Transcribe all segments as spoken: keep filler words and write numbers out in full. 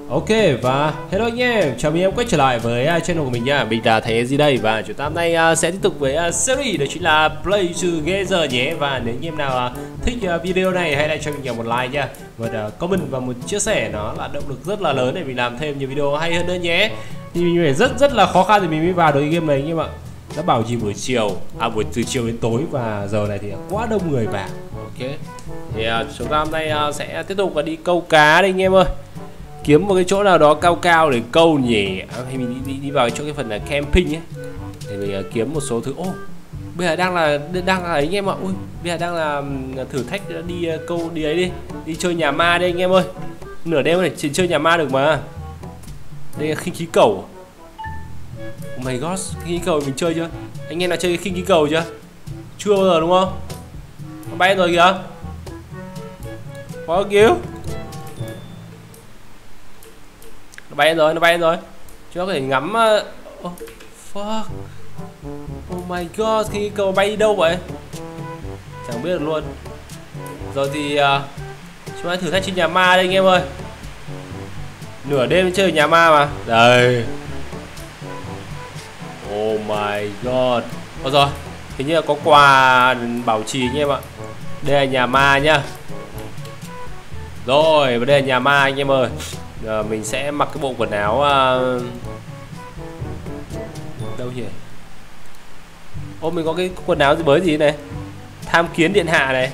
Ok và hello anh em, chào mừng em quay trở lại với uh, channel của mình nha. Mình là Thầy gì đây và chúng ta hôm nay uh, sẽ tiếp tục với uh, series đó chính là Play Together nhé. Và nếu anh em nào uh, thích uh, video này hãy lại cho mình một like nha, một uh, comment và một chia sẻ, nó là động lực rất là lớn để mình làm thêm nhiều video hay hơn nữa nhé. Thì mình phải rất rất là khó khăn thì mình mới vào được cái game này anh em ạ. Nó bảo gì buổi chiều, à buổi từ chiều đến tối và giờ này thì quá đông người vào. Ok, thì uh, chúng ta hôm nay uh, sẽ tiếp tục và đi câu cá đây anh em ơi. Kiếm một cái chỗ nào đó cao cao để câu nhỉ, à, hay mình đi, đi đi vào chỗ cái phần là camping ấy để mình uh, kiếm một số thứ. Ô, oh, bây giờ đang là đang là anh em ạ. Ui, bây giờ đang là thử thách đi uh, câu đi ấy đi, đi chơi nhà ma đây anh em ơi. Nửa đêm này chỉ chơi nhà ma được mà. Đây là khinh khí cầu. Oh my god, khinh khí cầu mình chơi chưa? Anh em đã chơi khinh khí cầu chưa? Chưa bao giờ đúng không? Nó bay rồi kìa. Có cứu. Nó bay rồi, nó bay rồi. Chúng ta có thể ngắm uh... oh, fuck. Oh my god, khi cầu bay đi đâu vậy? Chẳng biết được luôn. Rồi thì uh, chúng ta thử thách trên nhà ma đây anh em ơi. Nửa đêm chơi nhà ma mà. Đây. Oh my god. Ôi rồi, hình như là có quà bảo trì anh em ạ. Đây là nhà ma nhá. Rồi, và đây là nhà ma anh em ơi. Giờ mình sẽ mặc cái bộ quần áo uh... đâu nhỉ? Ô, mình có cái quần áo gì mới gì này? Tham kiến điện hạ này.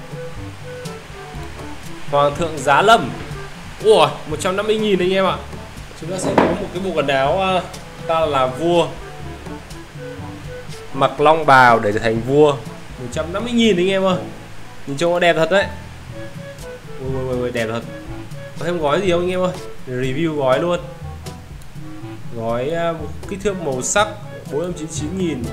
Hoàng thượng Giá Lâm. Ủa, một trăm năm mươi nghìn anh em ạ. Chúng ta sẽ có một cái bộ quần áo uh, ta là vua. Mặc long bào để trở thành vua. Một trăm năm mươi nghìn anh em ơi. Nhìn trông nó đẹp thật đấy. Ui, ui, ui, đẹp thật. Có thêm gói gì không anh em ơi? Review gói luôn. Gói uh, kích thước màu sắc bốn trăm chín mươi chín nghìn.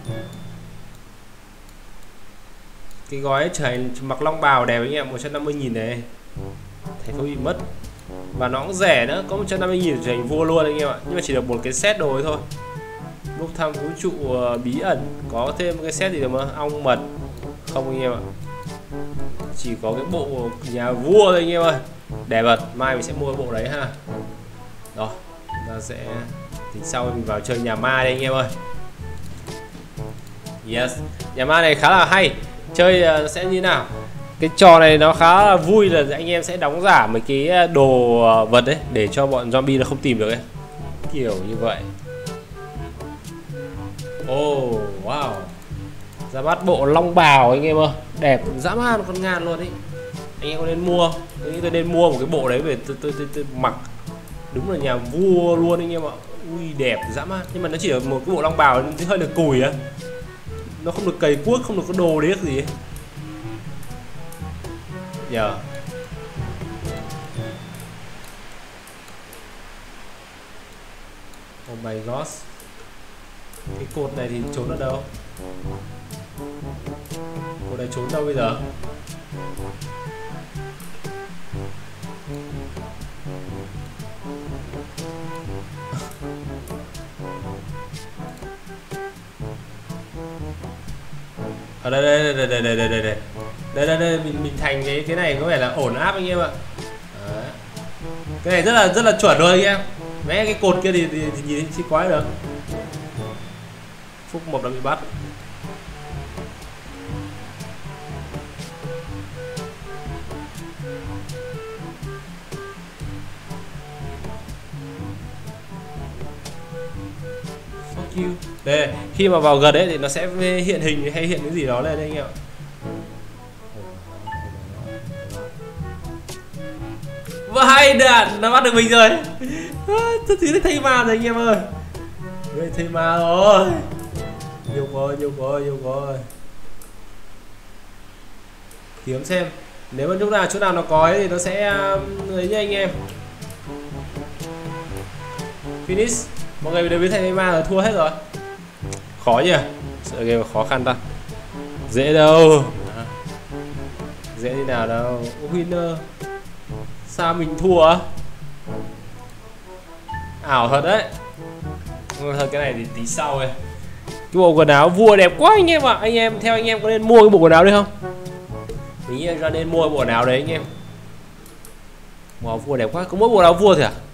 Cái gói trở thành mặc long bào đẹp anh em, một trăm năm mươi nghìn này. Thành phố bị mất. Và nó cũng rẻ nữa, có một trăm năm mươi nghìn trở thành vua luôn anh em ạ. Nhưng mà chỉ được một cái set đồ thôi. Bốc thăm vũ trụ uh, bí ẩn. Có thêm cái set gì được mà ong mật. Không anh em ạ. Chỉ có cái bộ nhà vua thôi anh em ơi. Đẹp thật, mai mình sẽ mua cái bộ đấy ha. Rồi, ta sẽ tính sau mình vào chơi nhà ma đây anh em ơi. Yes, nhà ma này khá là hay. Chơi uh, sẽ như nào? Cái trò này nó khá là vui là anh em sẽ đóng giả mấy cái đồ vật đấy để cho bọn zombie nó không tìm được ấy. Kiểu như vậy. Oh, wow. Ra mắt bộ long bào anh em ơi. Đẹp dã man con ngàn luôn ấy. Anh em có nên mua. Tôi nghĩ tôi nên mua một cái bộ đấy về tôi, tôi, tôi, tôi mặc. Đúng là nhà vua luôn anh em ạ. Ui đẹp dã man. Nhưng mà nó chỉ là một cái bộ long bào hơi được cùi á. Nó không được cầy cuốc, không được có đồ điếc gì ấy. Giờ yeah. Oh my god. Cái cột này thì trốn ở đâu? Cột này trốn đâu bây giờ? Ở đây đây đây đây đây đây đây đây đây đây đây mình mình thành cái cái này có vẻ là ổn áp anh em ạ. Đấy. Cái này rất là rất là chuẩn rồi anh em. Vẽ cái cột kia thì, thì, thì nhìn thấy quái được. Phúc một đã bị bắt. Fuck you. Đây, khi mà vào gần đấy thì nó sẽ hiện hình hay hiện cái gì đó lên đây anh em ạ. Vai đạn, nó bắt được mình rồi. Tôi thấy thấy ma rồi anh em ơi. Đây thấy ma rồi. Nhiều rồi, nhiều rồi, nhiều rồi. Kiếm xem. Nếu mà lúc nào chỗ nào nó có ấy thì nó sẽ lấy nha anh em. Finish. Mọi người đều biết thấy ma rồi, thua hết rồi. Khó nhỉ? Sợ game khó khăn ta. Dễ đâu. Dễ như nào đâu. Winner. Sao mình thua á? Ảo thật đấy. Thôi cái này thì tí sau rồi. Cái bộ quần áo vua đẹp quá anh em ạ. À. Anh em theo anh em có nên mua cái bộ quần áo đấy không? Mình nghĩ ra nên mua bộ quần áo đấy anh em. Bộ áo vua đẹp quá. Có mỗi bộ áo vua thôi à?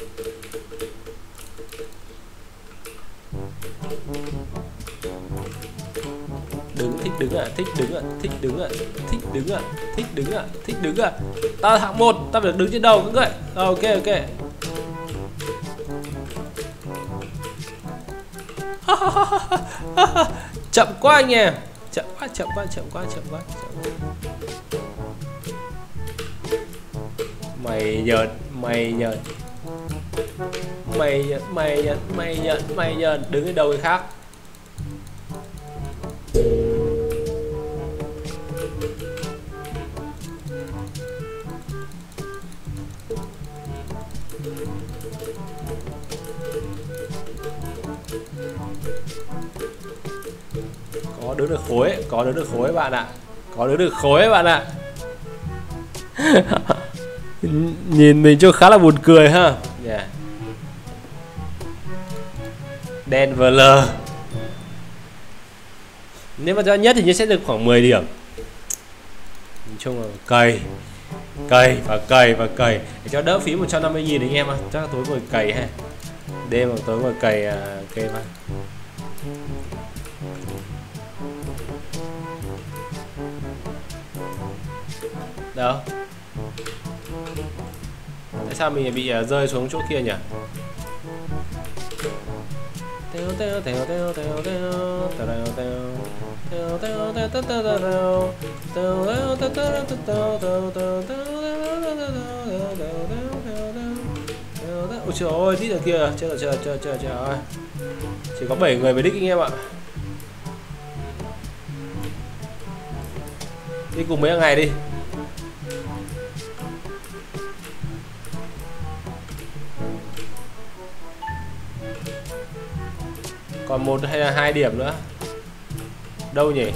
đứng à, thích đứng à, thích đứng à, thích đứng à, thích đứng à, thích đứng à. Ta hạng một, ta phải đứng trên đầu các người. Ok ok. Chậm quá anh em, chậm quá chậm quá chậm quá chậm quá, chậm quá. Mày nhợt, mày nhợt, mày nhợt, mày nhợt, mày nhợt, mày nhợt, đứng lên đầu người khác. Có đứng được khối, có đứng được khối bạn ạ, có đứng được khối bạn ạ. Nhìn mình cho khá là buồn cười ha. Yeah. Đen vờ lờ. Nếu mà cho nhất thì như sẽ được khoảng mười điểm. Nói chung là cày, cày và cày và cày để cho đỡ phí một trăm năm mươi nghìn anh em ạ. Chắc là tối ngồi cày ha. Đêm mà tối ngồi cày uh, kê vào. Đâu? Tại sao mình bị uh, rơi xuống chỗ kia nhỉ? Ôi trời ơi, thích ở kia, chết rồi, trời trời trời trời ơi. Chỉ có bảy người về đích anh em ạ. Đi cùng mấy ngày đi. Còn một hay là hai điểm nữa. Đâu nhỉ?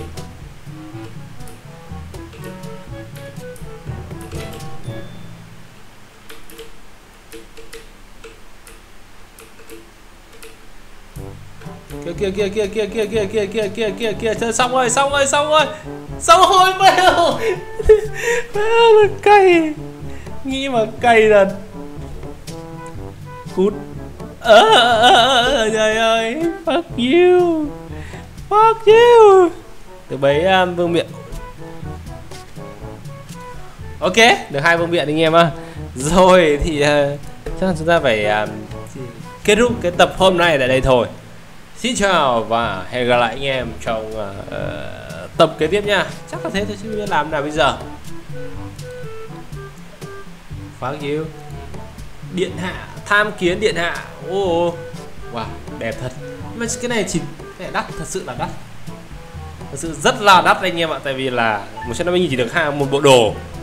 Kia kia kia kia kia kia kia kia kia kia kia kia kia xong rồi, xong rồi, xong rồi. Xong rồi mèo. Mèo là cay. Nghĩ mà cay là cút. Ờ, ờ, trời ơi, fuck you, fuck you. Được bấy um, vương miện. Ok, được hai vương miện anh em ạ. Rồi thì uh, chắc là chúng ta phải um, kết thúc cái tập hôm nay tại đây thôi. Xin chào và hẹn gặp lại anh em trong uh, tập kế tiếp nha. Chắc là thế thôi chứ biết làm nào bây giờ. Fuck you. Điện hạ, tham kiến điện hạ. Ô oh, wow, đẹp thật. Nhưng mà cái này chỉ cái này đắt, thật sự là đắt. Thật sự rất là đắt anh em ạ. Tại vì là một trăm năm mươi nghìn chỉ được hai một bộ đồ.